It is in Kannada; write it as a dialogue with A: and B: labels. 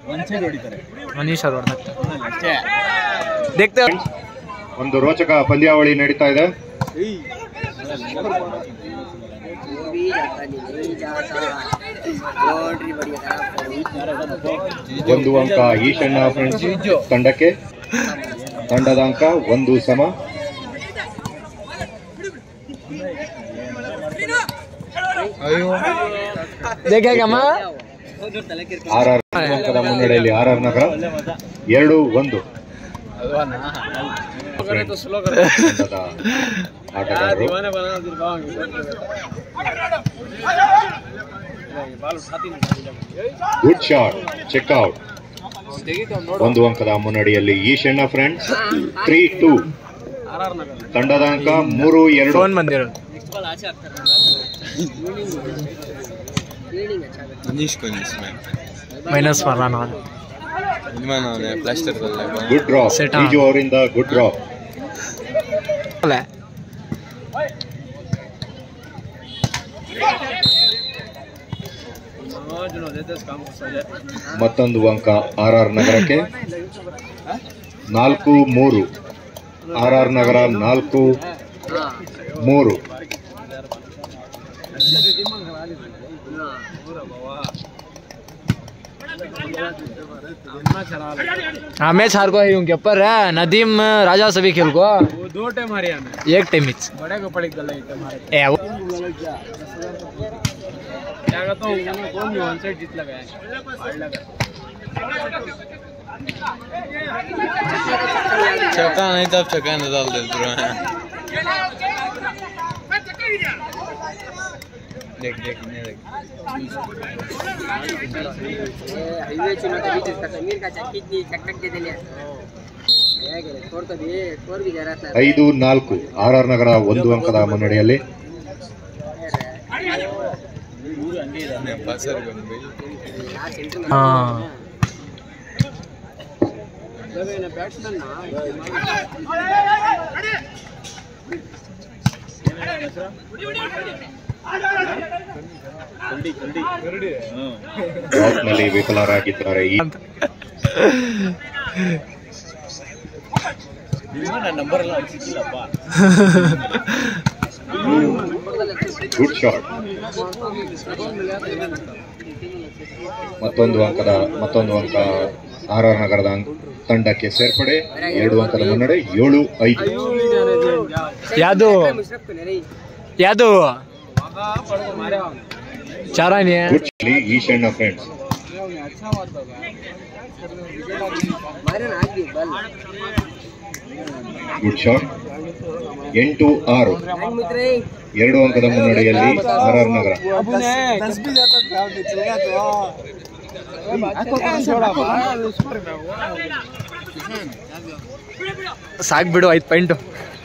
A: ಮನೀಶ್ ಅವರು देखते
B: ಒಂದು ರೋಚಕ ಪಂದ್ಯಾವಳಿ ನಡೀತಾ ಇದೆ. ಒಂದು ಅಂಕ E-shanna ಫ್ರೆಂಡ್ಸ್ ತಂಡಕ್ಕೆ, ತಂಡದ ಅಂಕ 1 ಸಮ. ಆರ್ಆರ್ ಅಂಕದ ಮುನ್ನಡೆಯಲ್ಲಿ ಆರ್ಆರ್ ನಗರ 2-1. ಆಟಗಾರರು ಗುಡ್ ಶಾಟ್, ಚೆಕ್ಔಟ್. 1 ಅಂಕದ ಮುನ್ನಡೆಯಲ್ಲಿ E-shanna ಫ್ರೆಂಡ್ಸ್ 3-2. ತಂಡದ ಅಂಕ 3-2.
C: Manish को इसमें
A: माइनस मारना
C: इन्होंने प्लास्टर कर लिया.
B: गुड ड्रॉप, बीजू ಅವರಿಂದ ಗುಡ್ ಡ್ರಾಪ್. ಮತ್ತೊಂದು ಅಂಕ ಆರ್ಆರ್ ನಗರಕ್ಕೆ. 4-3. ಆರ್ಆರ್ ನಗರ 4-3.
A: हाँ मैच हार को उनके ऊपर है. नदीम राजा सभी खेल को 2 टाइम हारे, एक टाइम बड़े को पड़ी गल क्या कहता हूँ कौन भी वन साइड जीत लगा है.
C: चौका नहीं तब चौका नहीं डाल देते हैं. देख देख नहीं देख
D: हाईवे चुना का बीच इसका समीर का चक्की की चक्कर दे देने ಹೇಗೆ ಸ್ಕೋರ್ ತಬಿ ಸ್ಕೋರ್ भी जरा
B: 5-4. ಆರ್ಆರ್ ನಗರ 1 ಅಂಕದ ಮುನ್ನಡೆಯಲ್ಲಿ. ನಲ್ಲಿ ವಿಫಲರಾಗಿದ್ದಾರೆ. Good shot. ಮತ್ತೊಂದು ಅಂಕ ಆರ್ಆರ್ ನಗರದ ತಂಡಕ್ಕೆ ಸೇರ್ಪಡೆ. 2 ಅಂಕದ ಮುನ್ನಡೆ. 7-5.
A: ಯಾದು ಚಾರಾನಿ
B: E-shanna ಫ್ರೆಂಡ್ಸ್. Good shot. 8-6. 2 ಅಂಕದ ಮುನ್ನಡೆಯಲ್ಲಿ ಆರ್ಆರ್ ನಗರ.
A: ಸಾಕ್ ಬಿಡು 5 ಪಾಯಿಂಟ್.